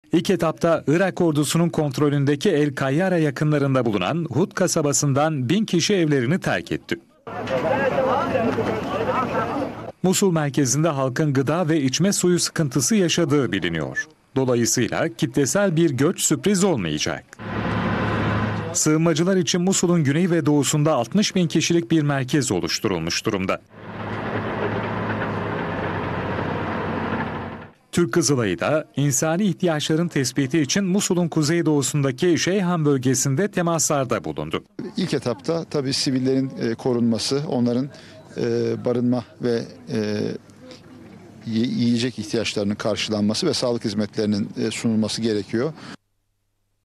İlk etapta Irak ordusunun kontrolündeki El Kayyara yakınlarında bulunan Hud kasabasından 1000 kişi evlerini terk etti. Musul merkezinde halkın gıda ve içme suyu sıkıntısı yaşadığı biliniyor. Dolayısıyla kitlesel bir göç sürpriz olmayacak. Sığınmacılar için Musul'un güney ve doğusunda 60.000 kişilik bir merkez oluşturulmuş durumda. Türk Kızılayı da insani ihtiyaçların tespiti için Musul'un kuzeydoğusundaki Şeyhan bölgesinde temaslarda bulundu. İlk etapta tabii sivillerin korunması, onların barınma ve yiyecek ihtiyaçlarının karşılanması ve sağlık hizmetlerinin sunulması gerekiyor.